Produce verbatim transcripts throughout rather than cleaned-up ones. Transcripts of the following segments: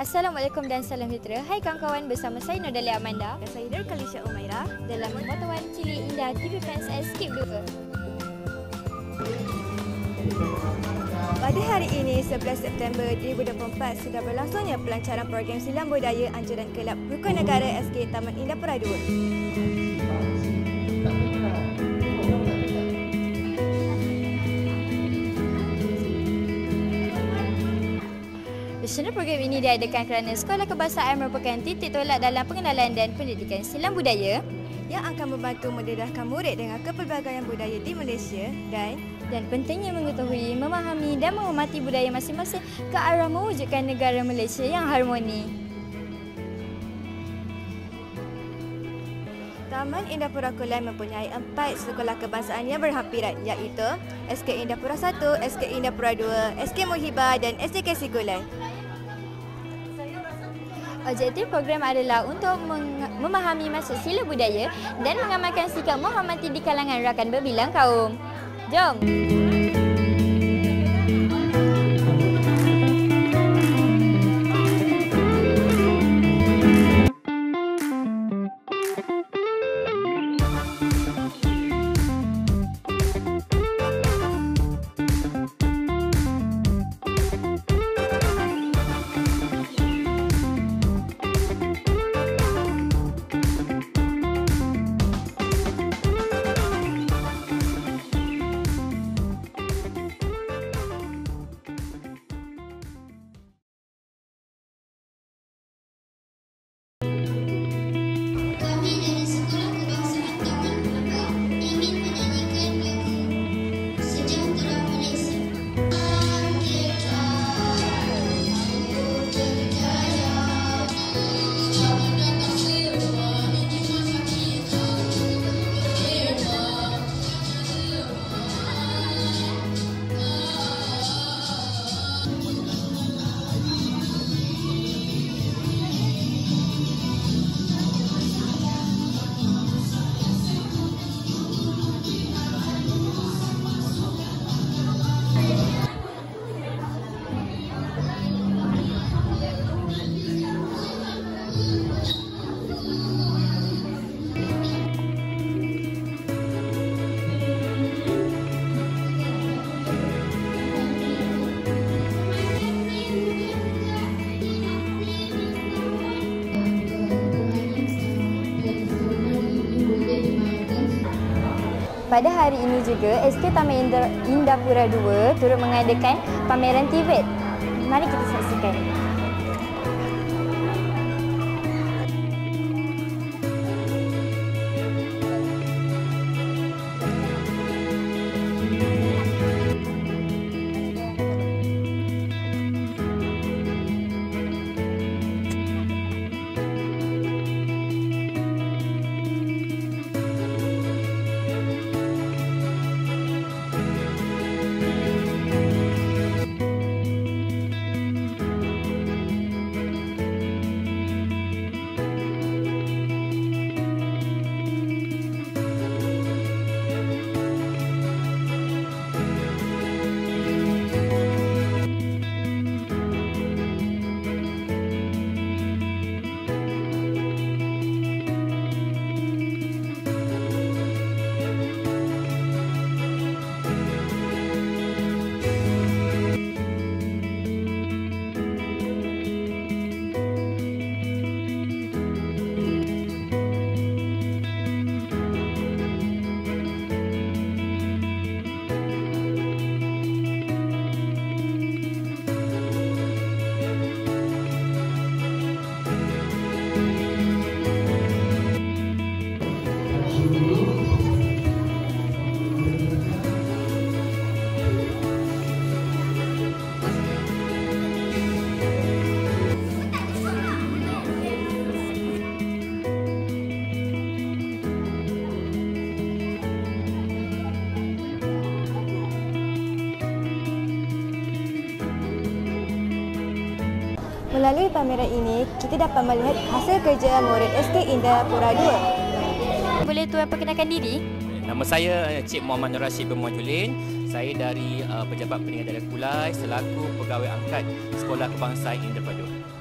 Assalamualaikum dan salam sejahtera. Hai kawan-kawan, bersama saya Nodalia Amanda dan saya Nurkalisha Umaira dalam Motawan Cilik Indah T V Fans Escape dua. Pada hari ini, sebelas September dua ribu dua puluh empat, sudah berlangsungnya pelancaran program Silam Budaya Anjuran Kelab Rukun Negara S K Taman Indapura dua. Nasional program ini diadakan kerana Sekolah Kebahasaan merupakan titik tolak dalam pengenalan dan pendidikan silam budaya yang akan membantu mendedahkan murid dengan kepelbagaian budaya di Malaysia dan dan pentingnya mengetahui, memahami dan menghormati budaya masing-masing ke arah mewujudkan negara Malaysia yang harmoni. Taman Indapura Kulai mempunyai empat sekolah kebangsaan yang berhampiran, iaitu S K Indapura satu, S K Indapura dua, S K Muhibah dan S D K C Kulai. Objektif program adalah untuk memahami maksud sila budaya dan mengamalkan sikap menghormati di kalangan rakan berbilang kaum. Jom! Pada hari ini juga, S K Taman Indapura dua turut mengadakan pameran T V E T. Mari kita saksikan. Melalui pameran ini, kita dapat melihat hasil kerja murid S K Indapura dua. Boleh tuan perkenalkan diri? Nama saya Cik Muhammad Nur Rashid bin Muhammad Julin. Saya dari uh, Pejabat Pendidikan Daerah Kulai selaku Pegawai Angkat Sekolah Kebangsaan Indapura dua.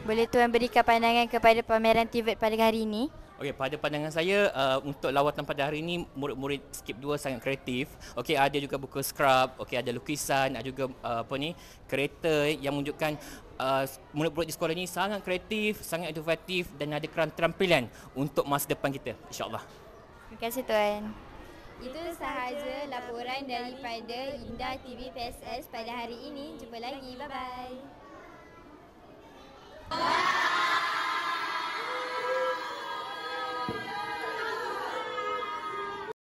Boleh Tuan berikan pandangan kepada pameran TVET pada hari ini? Okey, pada pandangan saya uh, untuk lawatan pada hari ini murid-murid Skip dua sangat kreatif. Okey, ada juga buku scrap, okey ada lukisan, ada juga uh, apa ni kereta yang menunjukkan uh, murid-murid di sekolah ini sangat kreatif, sangat inovatif dan ada keterampilan untuk masa depan kita, insya-Allah. Terima kasih Tuan. Itu sahaja laporan daripada Indah T V P S S pada hari ini. Jumpa lagi. Bye bye.